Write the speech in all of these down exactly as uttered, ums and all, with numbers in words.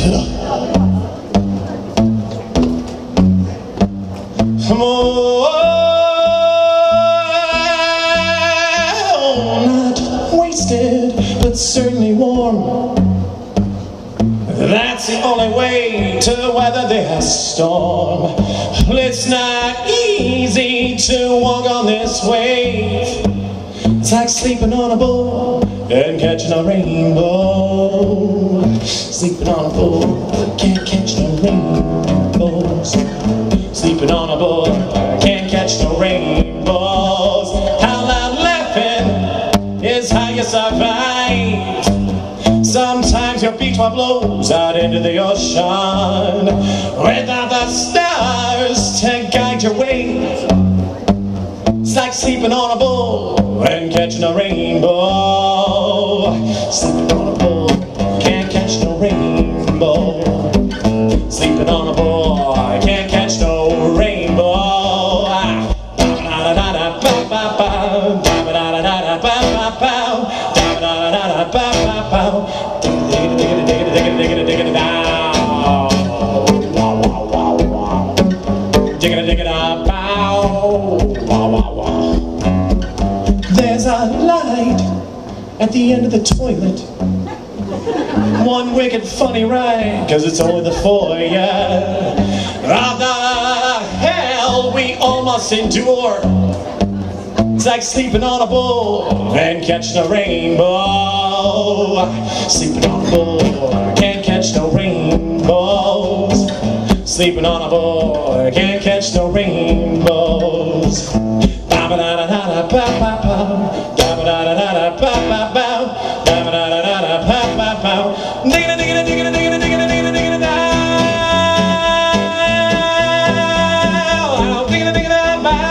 Oh, not wasted, but certainly warm. That's the only way to weather this storm. It's not easy to walk on this wave. It's like sleeping on a boat and catching a rainbow. Sleeping on a boat, can't catch no rainbows. Sleeping on a boat, can't catch no rainbows. How loud laughing is how you survive. Sometimes your beach ball blows out into the ocean without the stars to guide your way. It's like sleeping on a boat and catching a rainbow. Sleeping on a boat, can't catch no rainbow. Sleeping on a boat, can't catch no rainbow. There's a light at the end of the toilet. One wicked funny ride, cause it's only the foyer of the hell we all must endure. It's like sleeping on a boat and catching a rainbow. Sleeping on a boat, can't catch no rainbows. Sleeping on a boat, can't catch no rainbows. Ba ba da da da da ba ba ba, da ba da da da da ba ba ba, da ba da da da da ba ba ba. Digga digga digga digga digga digga digga da. Digga digga da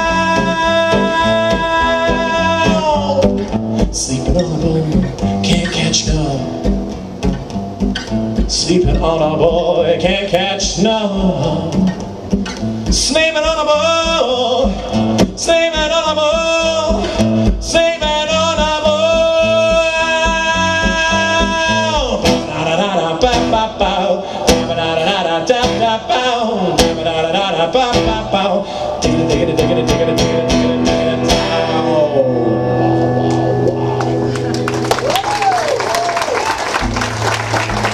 ba. Sleeping on a boat, can't catch no. Sleeping on a boy, can't catch no. Sleeping on a boat, sleeping on a boat, sleeping on a boat. Da da da da ba ba ba, da da da da da da ba, da da da da ba ba ba.